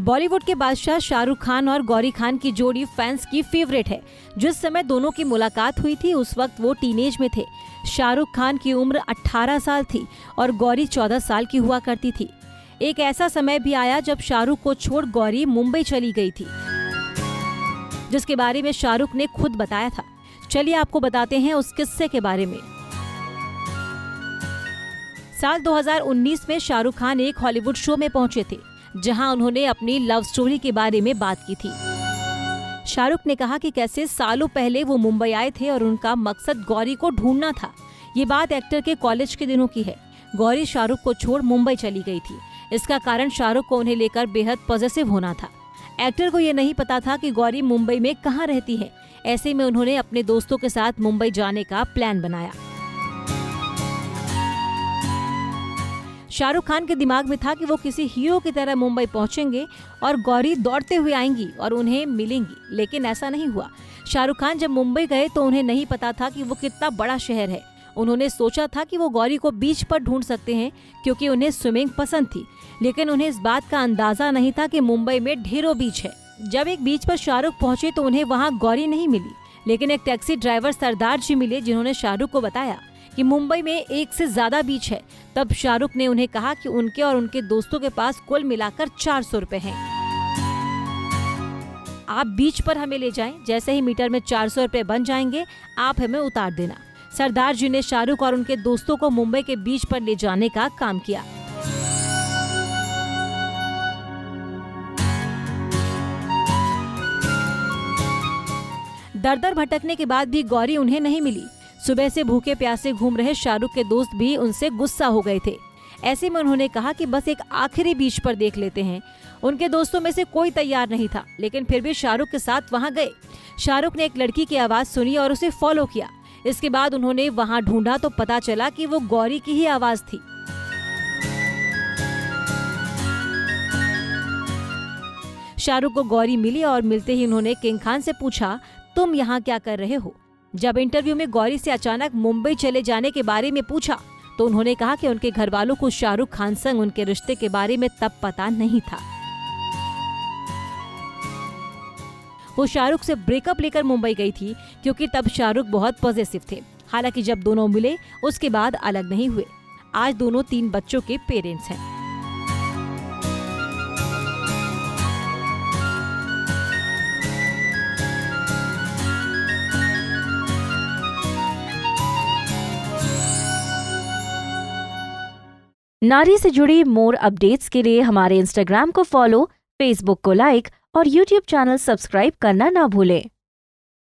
बॉलीवुड के बादशाह शाहरुख खान और गौरी खान की जोड़ी फैंस की फेवरेट है। जिस समय दोनों की मुलाकात हुई थी उस वक्त वो टीनेज में थे। शाहरुख खान की उम्र 18 साल थी और गौरी 14 साल की हुआ करती थी। एक ऐसा समय भी आया जब शाहरुख को छोड़ गौरी मुंबई चली गई थी, जिसके बारे में शाहरुख ने खुद बताया था। चलिए आपको बताते हैं उस किस्से के बारे में। साल 2019 में शाहरुख खान एक हॉलीवुड शो में पहुंचे थे, जहां उन्होंने अपनी लव स्टोरी के बारे में बात की थी। शाहरुख ने कहा कि कैसे सालों पहले वो मुंबई आए थे और उनका मकसद गौरी को ढूंढना था। ये बात एक्टर के कॉलेज के दिनों की है। गौरी शाहरुख को छोड़ मुंबई चली गई थी। इसका कारण शाहरुख को उन्हें लेकर बेहद पॉजिटिव होना था। एक्टर को ये नहीं पता था कि गौरी मुंबई में कहाँ रहती है। ऐसे में उन्होंने अपने दोस्तों के साथ मुंबई जाने का प्लान बनाया। शाहरुख खान के दिमाग में था कि वो किसी हीरो की तरह मुंबई पहुंचेंगे और गौरी दौड़ते हुए आएंगी और उन्हें मिलेंगी, लेकिन ऐसा नहीं हुआ। शाहरुख खान जब मुंबई गए तो उन्हें नहीं पता था कि वो कितना बड़ा शहर है। उन्होंने सोचा था कि वो गौरी को बीच पर ढूंढ सकते हैं क्योंकि उन्हें स्विमिंग पसंद थी, लेकिन उन्हें इस बात का अंदाजा नहीं था कि मुंबई में ढेरों बीच है। जब एक बीच पर शाहरुख पहुंचे तो उन्हें वहाँ गौरी नहीं मिली, लेकिन एक टैक्सी ड्राइवर सरदार जी मिले, जिन्होंने शाहरुख को बताया कि मुंबई में एक से ज्यादा बीच है। तब शाहरुख ने उन्हें कहा कि उनके और उनके दोस्तों के पास कुल मिलाकर 400 रुपए हैं। आप बीच पर हमें ले जाएं, जैसे ही मीटर में 400 रुपए बन जाएंगे आप हमें उतार देना। सरदार जी ने शाहरुख और उनके दोस्तों को मुंबई के बीच पर ले जाने का काम किया। दर-दर भटकने के बाद भी गौरी उन्हें नहीं मिली। सुबह से भूखे प्यासे घूम रहे शाहरुख के दोस्त भी उनसे गुस्सा हो गए थे। ऐसे में उन्होंने कहा कि बस एक आखिरी बीच पर देख लेते हैं। उनके दोस्तों में से कोई तैयार नहीं था, लेकिन फिर भी शाहरुख के साथ वहां गए। शाहरुख ने एक लड़की की आवाज सुनी और उसे फॉलो किया। इसके बाद उन्होंने वहां ढूंढा तो पता चला कि वो गौरी की ही आवाज थी। शाहरुख को गौरी मिली और मिलते ही उन्होंने किंग खान से पूछा, तुम यहाँ क्या कर रहे हो? जब इंटरव्यू में गौरी से अचानक मुंबई चले जाने के बारे में पूछा तो उन्होंने कहा कि उनके घर वालों को शाहरुख खान संग उनके रिश्ते के बारे में तब पता नहीं था। वो शाहरुख से ब्रेकअप लेकर मुंबई गई थी क्योंकि तब शाहरुख बहुत पॉजिटिव थे। हालांकि जब दोनों मिले उसके बाद अलग नहीं हुए। आज दोनों 3 बच्चों के पेरेंट्स हैं। नारी से जुड़ी मोर अपडेट्स के लिए हमारे इंस्टाग्राम को फॉलो, फेसबुक को लाइक और यूट्यूब चैनल सब्सक्राइब करना ना भूलें।